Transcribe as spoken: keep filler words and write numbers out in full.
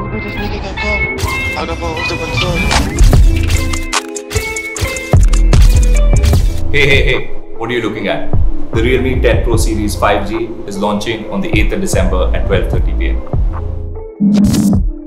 Where this nigga gon' go? Out of all the control. Hey, hey, hey, what are you looking at? The Realme ten Pro Series five G is launching on the eighth of December at twelve thirty p m